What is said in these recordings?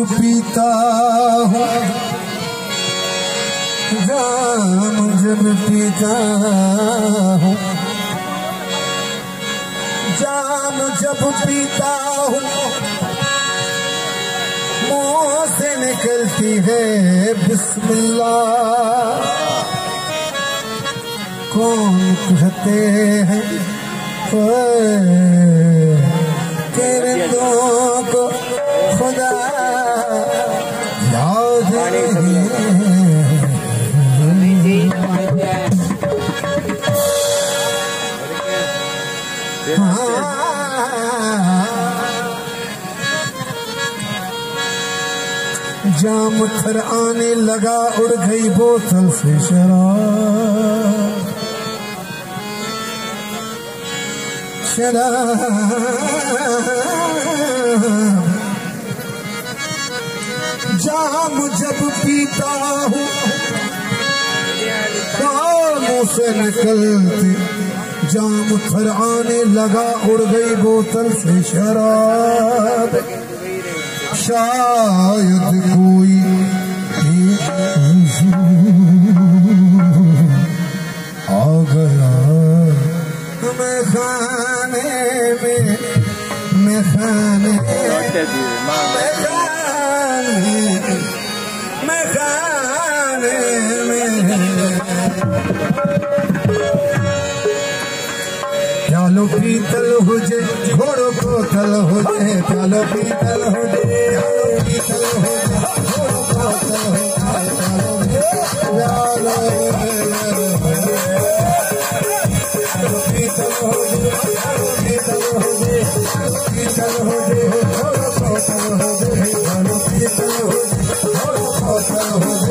पीता हूँ, जाम जब पीता हूँ, जाम जब पीता हूँ, मुँह से निकलती है बिस्मिल्लाह। कौन कहते हैं किरणों को खुदा याद नहीं। जाम थर आने लगा, उड़ गई बोतल से शराब। जाम जब पीता हूँ, कानों से निकलती, जाम थर आने लगा, उड़ गई बोतल से शराब। शायद कोई आ गया मैं खाने में, मैं खाने में प्यालो पीतल हो जे, घोड़ो को तल हो जे, प्यालो पीतल हो जे, प्यालो पीतल हो जे, घोड़ो को तल हो जे, प्यालो पीतल हो जे, पीतल हो जे, पीतल हो जे, घोड़ो को तल हो जे, प्यालो पीतल हो जे, घोड़ो को तल हो जे,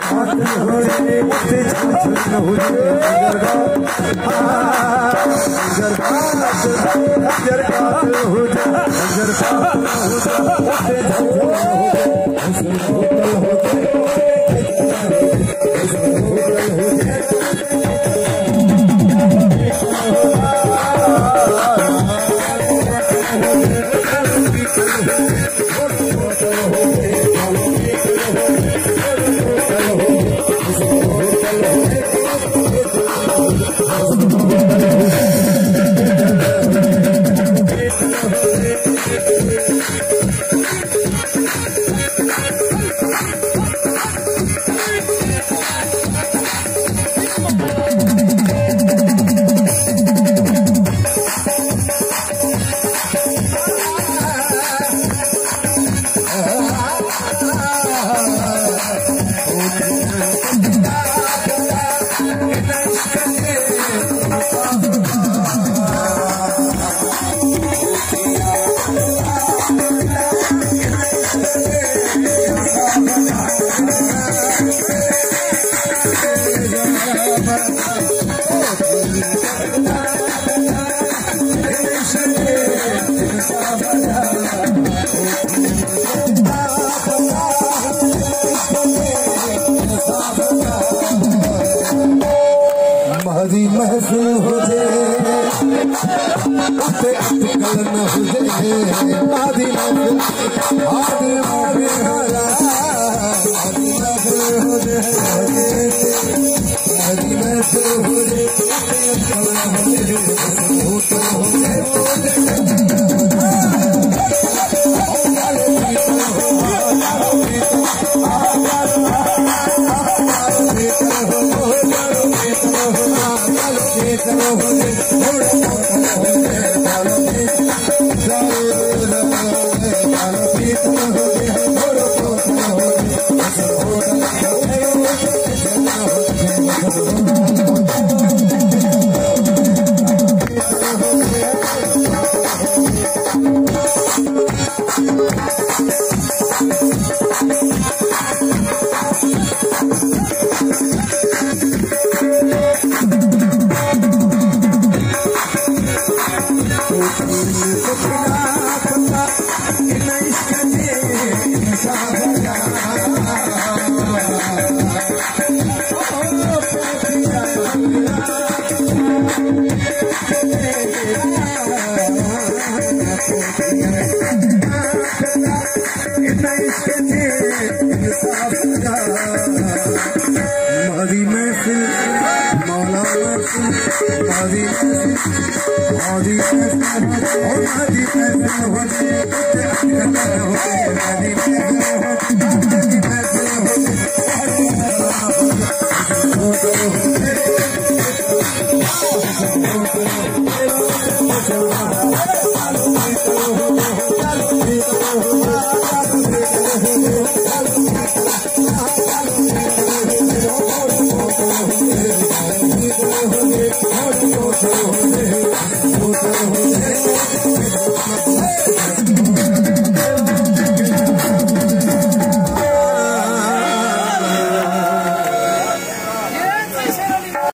खंजर महदी महफिल हो जाए उठे अटकल न हो जाए महदी महफिल आदि मारे हाला महदी महफिल हो जाए महदी महफिल हो जाए उठे अटकल न हो महदी महफिल मौला महदी महदी Oh,